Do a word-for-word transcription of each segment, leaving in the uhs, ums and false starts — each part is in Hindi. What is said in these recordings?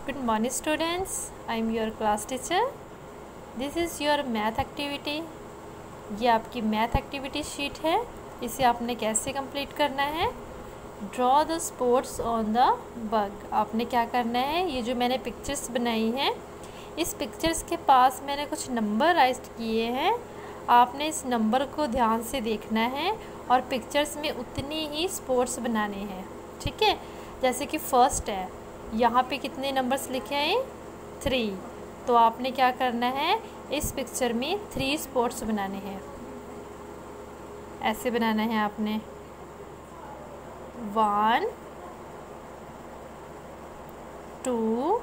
Good morning students, I am your class teacher. This is your math activity. ये आपकी मैथ एक्टिविटी शीट है. इसे आपने कैसे कंप्लीट करना है? Draw the spots on the bug. आपने क्या करना है? ये जो मैंने पिक्चर्स बनाई हैं, इस पिक्चर्स के पास मैंने कुछ नंबर राइट किए हैं. आपने इस नंबर को ध्यान से देखना है और पिक्चर्स में उतनी ही स्पॉट्स बनाने हैं. ठीक है, जैसे कि फर्स्ट है, यहाँ पे कितने नंबर्स लिखे हैं? थ्री. तो आपने क्या करना है? इस पिक्चर में थ्री स्पॉट्स बनाने हैं. ऐसे बनाना है आपने. One, two,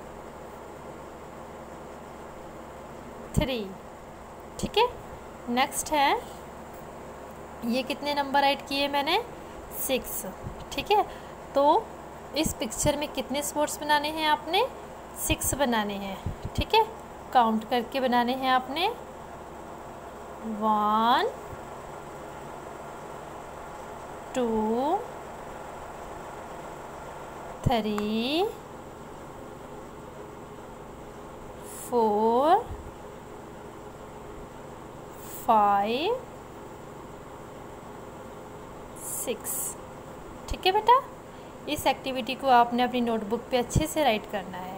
three. ठीक है. नेक्स्ट है, ये कितने नंबर राइट किए मैंने? सिक्स. ठीक है. तो इस पिक्चर में कितने स्पॉट्स बनाने हैं आपने? सिक्स बनाने हैं. ठीक है, काउंट करके बनाने हैं आपने. One, two, three, four, five, six. ठीक है बेटा, इस एक्टिविटी को आपने अपनी नोटबुक पे अच्छे से राइट करना है.